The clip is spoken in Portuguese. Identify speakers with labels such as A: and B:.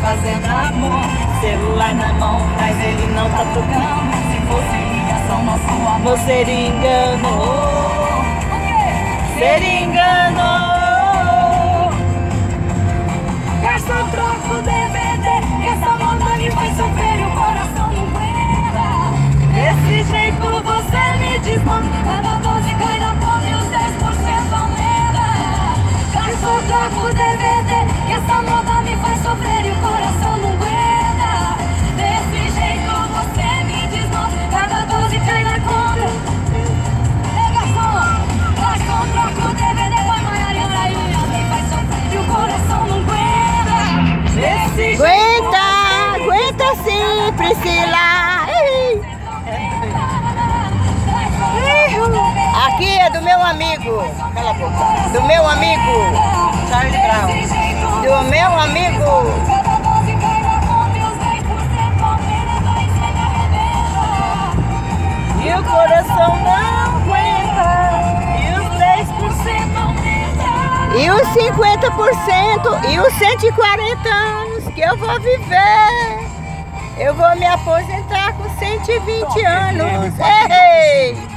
A: fazendo amor. Celular na mão, mas ele não tá tocando. Se fosse ligação, nosso amor seria engano. Seria engano. Garçom, troca o DVD, que essa moda me faz sofrer e o coração não aguenta. Desse jeito você me desmonta. Cada 12 cai na conta e os 10% aumenta. Garçom, troca o DVD, que essa moda me faz sofrer e o coração não aguenta. Desse jeito você me desmonta. Cada 12 cai na conta. Ei, garçom, troca o DVD, põe Maiara e Iulia, me faz sofrer e o coração não aguenta. Desse
B: Aguenta, aguenta sim, Priscila. Aqui é do meu amigo, cala a boca, do meu amigo Charlie Brown, do meu amigo.
A: E o coração não aguenta, e os 10% aumenta.
B: E os 50% e os 140 anos que eu vou viver. Eu vou me aposentar com 120 anos. Ei!